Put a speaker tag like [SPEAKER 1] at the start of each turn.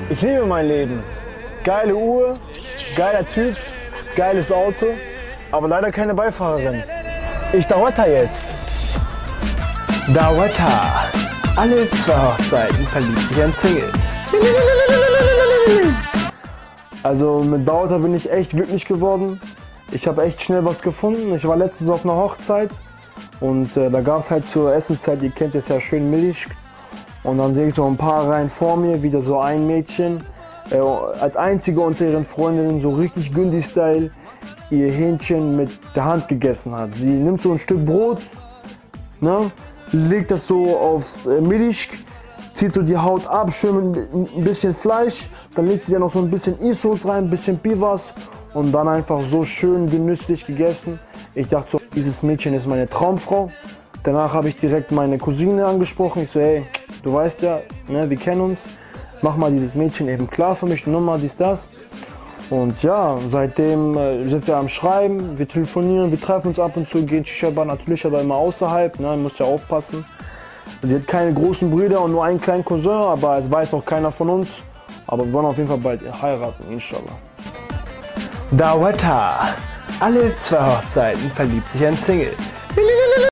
[SPEAKER 1] Ich liebe mein Leben. Geile Uhr, geiler Typ, geiles Auto, aber leider keine Beifahrerin. Ich Dawata jetzt. Dawata. Alle 2 Hochzeiten verliebt sich ein Single. Also mit Dawata bin ich echt glücklich geworden. Ich habe echt schnell was gefunden. Ich war letztens auf einer Hochzeit und da gab es halt zur Essenszeit, ihr kennt es ja, schön Milch. Und dann sehe ich so ein paar Reihen vor mir, wieder so ein Mädchen, als einzige unter ihren Freundinnen, so richtig Gündi-Style, ihr Hähnchen mit der Hand gegessen hat. Sie nimmt so ein Stück Brot, ne, legt das so aufs Milch, zieht so die Haut ab, schön mit ein bisschen Fleisch, dann legt sie da noch so ein bisschen Isot rein, ein bisschen Pivas und dann einfach so schön genüsslich gegessen. Ich dachte so, dieses Mädchen ist meine Traumfrau. Danach habe ich direkt meine Cousine angesprochen. Ich so, hey, du weißt ja, ne, wir kennen uns. Mach mal dieses Mädchen eben klar für mich, Nummer, dies, das. Und ja, seitdem sind wir am Schreiben, wir telefonieren, wir treffen uns ab und zu, gehen Shisha-Bar, natürlich aber immer außerhalb, ne, muss ja aufpassen. Sie hat keine großen Brüder und nur einen kleinen Cousin, aber es weiß noch keiner von uns. Aber wir wollen auf jeden Fall bald heiraten, inshallah. Dawata. Alle 2 Hochzeiten verliebt sich ein Single.